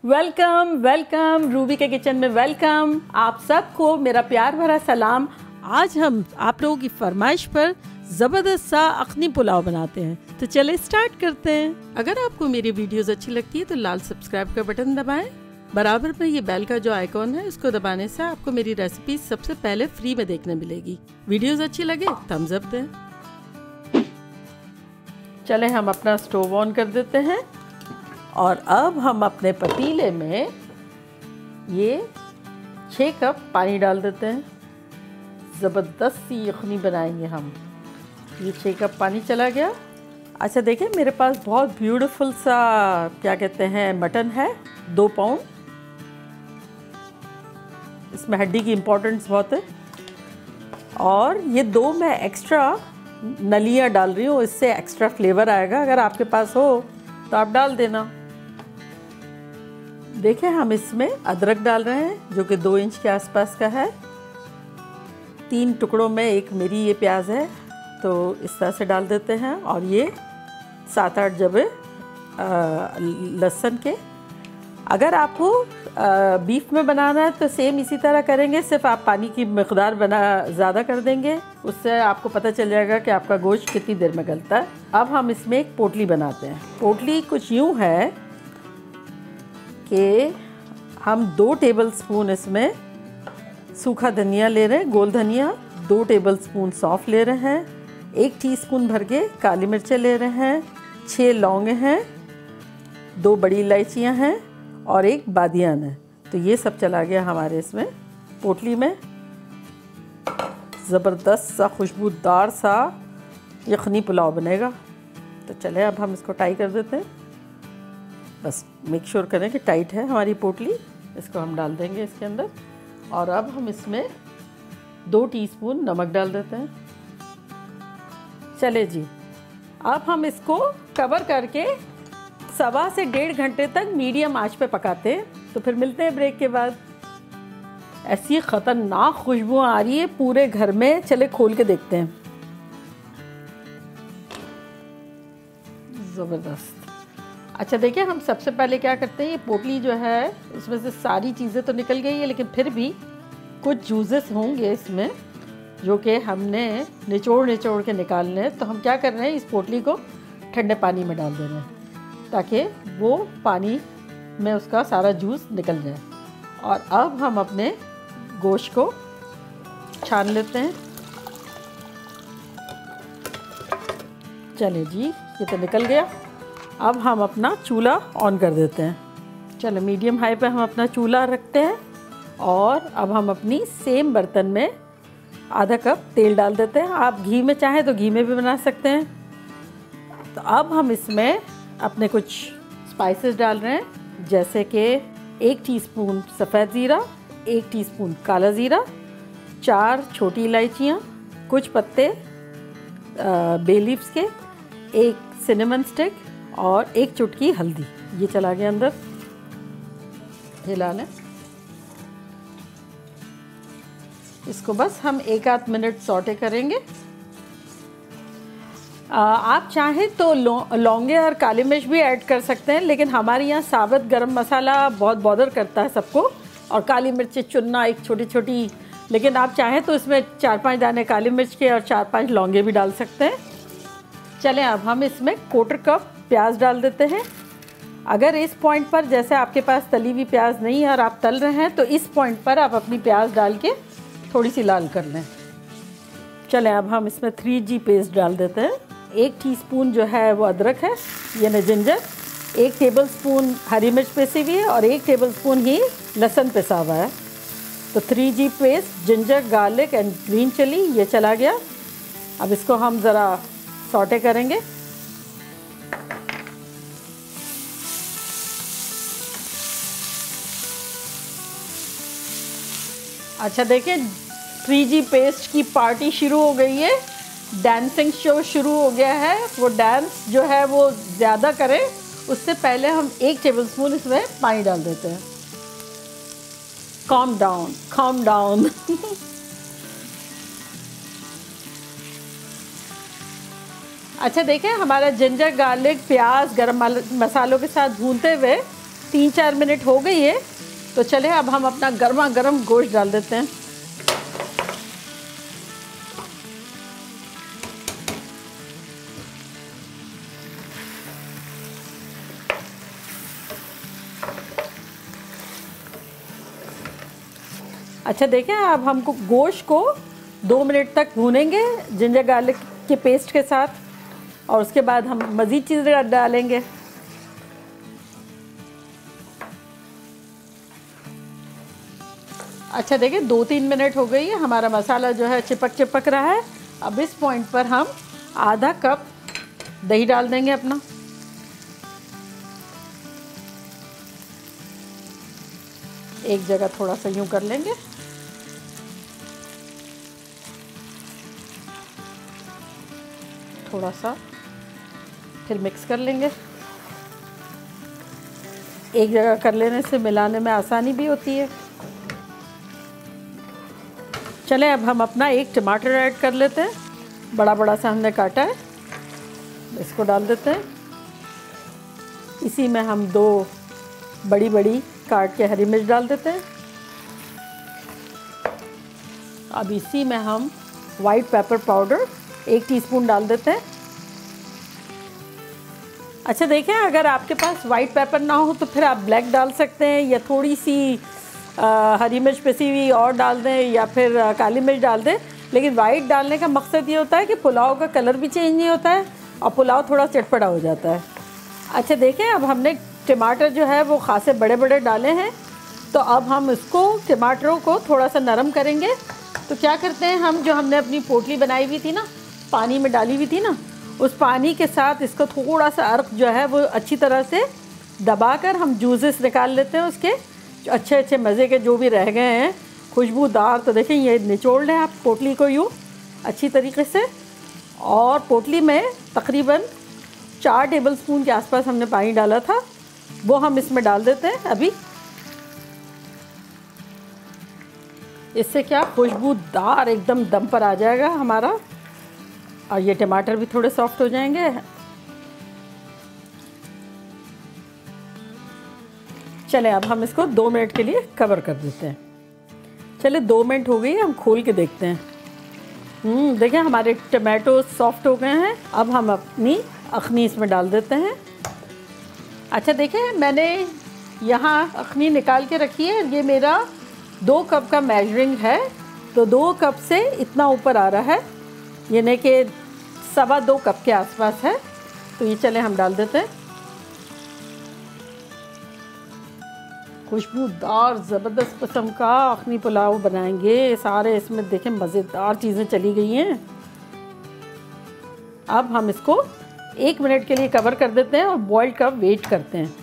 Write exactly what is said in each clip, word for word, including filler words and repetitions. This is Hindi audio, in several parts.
वेलकम वेलकम रूबी के किचन में वेलकम। आप सबको मेरा प्यार भरा सलाम। आज हम आप लोगों की फरमाइश पर ज़बरदस्त सा अखनी पुलाव बनाते हैं, तो चले स्टार्ट करते हैं। अगर आपको मेरी वीडियोस अच्छी लगती है तो लाल सब्सक्राइब का बटन दबाएं। बराबर में ये बेल का जो आइकॉन है इसको दबाने से आपको मेरी रेसिपी सबसे पहले फ्री में देखने मिलेगी। वीडियोस अच्छी लगे थम्स अप दें। चले हम अपना स्टोव ऑन कर देते हैं और अब हम अपने पतीले में ये छः कप पानी डाल देते हैं। ज़बरदस्त सी यखनी बनाएंगे हम। ये छः कप पानी चला गया। अच्छा देखिए, मेरे पास बहुत ब्यूटीफुल सा क्या कहते हैं मटन है, दो पाउंड। इसमें हड्डी की इम्पोर्टेंस बहुत है। और ये दो मैं एक्स्ट्रा नलियाँ डाल रही हूँ, इससे एक्स्ट्रा फ्लेवर आएगा। अगर आपके पास हो तो आप डाल देना। देखिए हम इसमें अदरक डाल रहे हैं जो कि दो इंच के आसपास का है। तीन टुकड़ों में एक मेरी ये प्याज है, तो इस तरह से डाल देते हैं। और ये सात आठ जबे लहसुन के। अगर आपको बीफ में बनाना है तो सेम इसी तरह करेंगे, सिर्फ आप पानी की मकदार बना ज़्यादा कर देंगे। उससे आपको पता चल जाएगा कि आपका गोश्त कितनी देर में गलता है। अब हम इसमें एक पोटली बनाते हैं। पोटली कुछ यूँ है कि हम दो टेबलस्पून इसमें सूखा धनिया ले रहे हैं, गोल धनिया। दो टेबलस्पून सौंफ ले रहे हैं। एक टीस्पून भर के काली मिर्चें ले रहे हैं। छः लौंगे हैं, दो बड़ी इलायचियाँ हैं और एक बादियान है। तो ये सब चला गया हमारे इसमें पोटली में। ज़बरदस्त सा खुशबूदार सा यखनी पुलाव बनेगा। तो चले अब हम इसको टाई कर देते हैं। बस मेक श्योर करें कि टाइट है हमारी पोटली। इसको हम डाल देंगे इसके अंदर। और अब हम इसमें दो टीस्पून नमक डाल देते हैं। चले जी, अब हम इसको कवर करके सवा से डेढ़ घंटे तक मीडियम आंच पे पकाते हैं। तो फिर मिलते हैं ब्रेक के बाद। ऐसी ख़तरनाक खुशबू आ रही है पूरे घर में। चले खोल के देखते हैं। ज़बरदस्त। अच्छा देखिए, हम सबसे पहले क्या करते हैं, ये पोटली जो है उसमें से सारी चीज़ें तो निकल गई है, लेकिन फिर भी कुछ जूसेस होंगे इसमें जो कि हमने निचोड़ निचोड़ के निकालने हैं। तो हम क्या कर रहे हैं, इस पोटली को ठंडे पानी में डाल दे रहे हैं ताकि वो पानी में उसका सारा जूस निकल जाए। और अब हम अपने गोश्त को छान लेते हैं। चले जी, ये तो निकल गया। अब हम अपना चूल्हा ऑन कर देते हैं। चलो मीडियम हाई पे हम अपना चूल्हा रखते हैं। और अब हम अपनी सेम बर्तन में आधा कप तेल डाल देते हैं। आप घी में चाहें तो घी में भी बना सकते हैं। तो अब हम इसमें अपने कुछ स्पाइसेस डाल रहे हैं, जैसे कि एक टीस्पून सफ़ेद ज़ीरा, एक टीस्पून काला ज़ीरा, चार छोटी इलायचियाँ, कुछ पत्ते बे लीव्स के, एक सिनेमन स्टिक और एक चुटकी हल्दी। ये चला गया अंदर। हिला लें इसको। बस हम एक आध मिनट सौटे करेंगे। आ, आप चाहें तो लौंगे और काली मिर्च भी ऐड कर सकते हैं, लेकिन हमारे यहाँ साबुत गरम मसाला बहुत बॉदर करता है सबको, और काली मिर्च चुनना एक छोटी छोटी। लेकिन आप चाहें तो इसमें चार पांच दाने काली मिर्च के और चार पांच लौंगे भी डाल सकते हैं। चलें अब हम इसमें क्वार्टर कप प्याज डाल देते हैं। अगर इस पॉइंट पर, जैसे आपके पास तली हुई प्याज नहीं है और आप तल रहे हैं, तो इस पॉइंट पर आप अपनी प्याज डाल के थोड़ी सी लाल कर लें। चलें अब हम इसमें थ्री जी पेस्ट डाल देते हैं। एक टीस्पून जो है वो अदरक है, यानी जिंजर। एक टेबलस्पून हरी मिर्च पिसी हुई है और एक टेबलस्पून ही लहसुन पिसा हुआ है। तो three G paste, ginger, garlic and green chilli, ये चला गया। अब इसको हम ज़रा सौटे करेंगे। अच्छा देखिए, थ्री जी पेस्ट की पार्टी शुरू हो गई है। डांसिंग शो शुरू हो गया है। वो डांस जो है वो ज़्यादा करें, उससे पहले हम एक टेबलस्पून इसमें पानी डाल देते हैं। calm down, calm down। अच्छा देखें, हमारा जिंजर गार्लिक प्याज गरम मसालों के साथ भूनते हुए तीन चार मिनट हो गई है, तो चले अब हम अपना गर्मा गर्म गोश्त डाल देते हैं। अच्छा देखें, अब हमको गोश्त को दो मिनट तक भूनेंगे जिंजर गार्लिक के पेस्ट के साथ, और उसके बाद हम मज़ीद चीज़ें डालेंगे। अच्छा देखिए, दो तीन मिनट हो गई है, हमारा मसाला जो है चिपक चिपक रहा है। अब इस पॉइंट पर हम आधा कप दही डाल देंगे अपना। एक जगह थोड़ा सा यूँ कर लेंगे। थोड़ा सा फिर मिक्स कर लेंगे। एक जगह कर लेने से मिलाने में आसानी भी होती है। चलें, अब हम अपना एक टमाटर ऐड कर लेते हैं, बड़ा बड़ा सा हमने काटा है, इसको डाल देते हैं। इसी में हम दो बड़ी बड़ी काट के हरी मिर्च डाल देते हैं। अब इसी में हम वाइट पेपर पाउडर एक टीस्पून डाल देते हैं। अच्छा देखें, अगर आपके पास वाइट पेपर ना हो तो फिर आप ब्लैक डाल सकते हैं, या थोड़ी सी आ, हरी मिर्च पिसी हुई और डाल दें, या फिर आ, काली मिर्च डाल दें। लेकिन वाइट डालने का मकसद ये होता है कि पुलाव का कलर भी चेंज नहीं होता है और पुलाव थोड़ा चटपटा हो जाता है। अच्छा देखें, अब हमने टमाटर जो है वो खासे बड़े बड़े डाले हैं, तो अब हम इसको टमाटरों को थोड़ा सा नरम करेंगे। तो क्या करते हैं, हम जो हमने अपनी पोटली बनाई हुई थी ना, पानी में डाली हुई थी ना, उस पानी के साथ इसको थोड़ा सा अर्क जो है वो अच्छी तरह से दबाकर हम जूसेस निकाल लेते हैं उसके, जो अच्छे अच्छे मज़े के जो भी रह गए हैं खुशबूदार। तो देखें, ये निचोड़ लें आप पोटली को यूँ अच्छी तरीके से, और पोटली में तकरीबन चार टेबलस्पून के आसपास हमने पानी डाला था, वो हम इसमें डाल देते हैं अभी। इससे क्या खुशबूदार एकदम दम पर आ जाएगा हमारा, और ये टमाटर भी थोड़े सॉफ्ट हो जाएंगे। चलें, अब हम इसको दो मिनट के लिए कवर कर देते हैं। चले, दो मिनट हो गई, हम खोल के देखते हैं। हम्म देखें, हमारे टमाटो सॉफ्ट हो गए हैं। अब हम अपनी अखनी इसमें डाल देते हैं। अच्छा देखें, मैंने यहाँ अखनी निकाल के रखी है, ये मेरा दो कप का मेजरिंग है, तो दो कप से इतना ऊपर आ रहा है, यानी कि सवा दो कप के आसपास है। तो ये चले हम डाल देते हैं। खुशबूदार ज़बरदस्त किस्म का अखनी पुलाव बनाएंगे सारे, इसमें देखें मज़ेदार चीज़ें चली गई हैं। अब हम इसको एक मिनट के लिए कवर कर देते हैं और बॉयल का वेट करते हैं।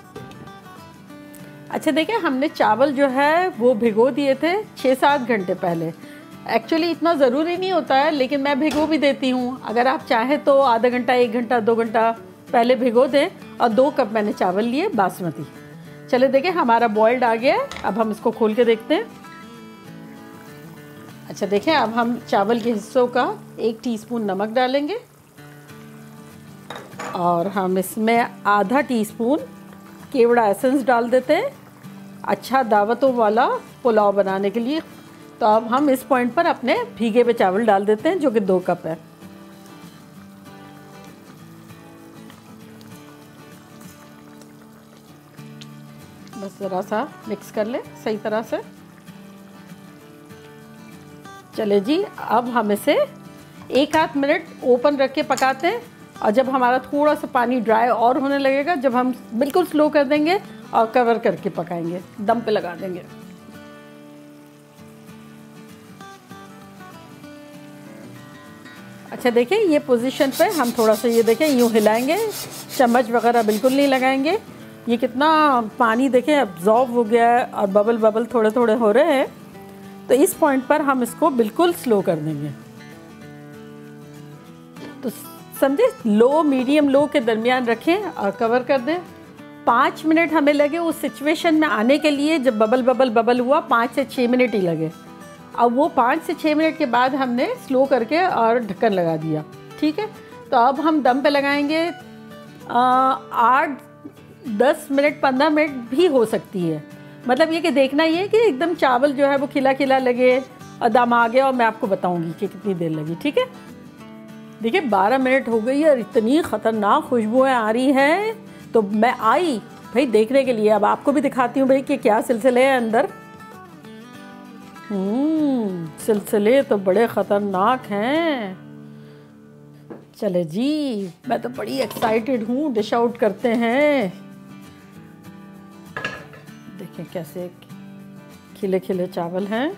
अच्छा देखें, हमने चावल जो है वो भिगो दिए थे छः सात घंटे पहले। एक्चुअली इतना ज़रूरी नहीं होता है, लेकिन मैं भिगो भी देती हूँ। अगर आप चाहें तो आधा घंटा, एक घंटा, दो घंटा पहले भिगो दें। और दो कप मैंने चावल लिए बासमती। चले देखें, हमारा बॉइल्ड आ गया है। अब हम इसको खोल के देखते हैं। अच्छा देखें, अब हम चावल के हिस्सों का एक टीस्पून नमक डालेंगे, और हम इसमें आधा टीस्पून केवड़ा एसेंस डाल देते हैं, अच्छा दावतों वाला पुलाव बनाने के लिए। तो अब हम इस पॉइंट पर अपने भीगे हुए चावल डाल देते हैं, जो कि दो कप है। बस ज़रा सा मिक्स कर ले सही तरह से। चले जी, अब हम इसे एक आध मिनट ओपन रख के पकाते हैं, और जब हमारा थोड़ा सा पानी ड्राई और होने लगेगा, जब हम बिल्कुल स्लो कर देंगे और कवर करके पकाएंगे, दम पे लगा देंगे। अच्छा देखिए, ये पोजीशन पे हम थोड़ा सा ये देखें यूँ हिलाएंगे, चम्मच वगैरह बिल्कुल नहीं लगाएंगे। ये कितना पानी देखें अब्जॉर्ब हो गया है और बबल बबल थोड़े थोड़े हो रहे हैं। तो इस पॉइंट पर हम इसको बिल्कुल स्लो कर देंगे। तो समझे, लो मीडियम लो के दरमियान रखें और कवर कर दें। पाँच मिनट हमें लगे उस सिचुएशन में आने के लिए, जब बबल बबल बबल हुआ, पाँच से छः मिनट ही लगे। अब वो पाँच से छः मिनट के बाद हमने स्लो करके और ढक्कन लगा दिया। ठीक है, तो अब हम दम पे लगाएंगे आठ दस मिनट पंद्रह मिनट भी हो सकती है। मतलब ये कि देखना ये कि एकदम चावल जो है वो खिला खिला लगे और दम आ गया, और मैं आपको बताऊंगी कि कितनी देर लगी। ठीक है, देखिए बारह मिनट हो गई और इतनी ख़तरनाक खुशबुएं आ रही हैं। तो मैं आई भाई देखने के लिए, अब आपको भी दिखाती हूँ भाई कि क्या सिलसिले हैं अंदर। हम्म सिलसिले तो बड़े ख़तरनाक हैं। चले जी, मैं तो बड़ी एक्साइटेड हूँ। डिश आउट करते हैं। देखें कैसे खिले खिले चावल हैं।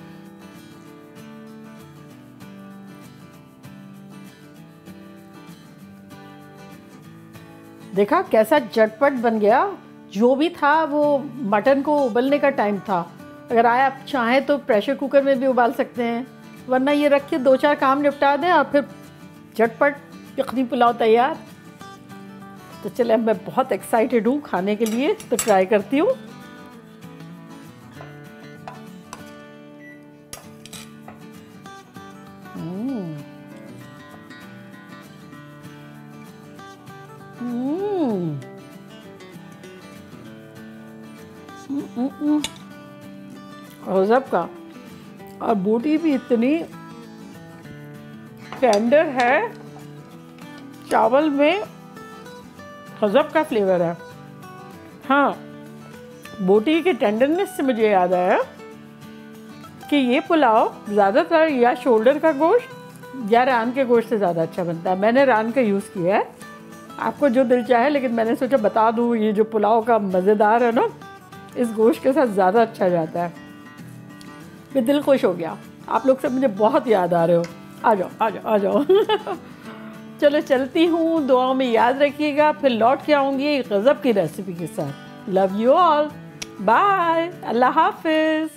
देखा कैसा झटपट बन गया। जो भी था वो मटन को उबलने का टाइम था। अगर आए आप चाहें तो प्रेशर कुकर में भी उबाल सकते हैं, वरना ये रख के दो चार काम निपटा दें और फिर झटपट यखनी पुलाव तैयार। तो चले, अब मैं बहुत एक्साइटेड हूँ खाने के लिए, तो ट्राई करती हूँ। गज़ब का, और बोटी भी इतनी टेंडर है, चावल में गज़ब का फ्लेवर है। हाँ, बोटी के टेंडरनेस से मुझे याद आया कि ये पुलाव ज़्यादातर या शोल्डर का गोश्त या रान के गोश्त से ज़्यादा अच्छा बनता है। मैंने रान का यूज़ किया है, आपको जो दिल चाहे, लेकिन मैंने सोचा बता दूँ, ये जो पुलाव का मज़ेदार है ना, इस गोश्त के साथ ज़्यादा अच्छा जाता है। मैं दिल खुश हो गया। आप लोग सब मुझे बहुत याद आ रहे हो। आ जाओ आ जाओ आ जाओ। चलो चलती हूँ, दुआओं में याद रखिएगा, फिर लौट के आऊँगी गज़ब की रेसिपी के साथ। लव यू ऑल, बाय, अल्लाह हाफिज़।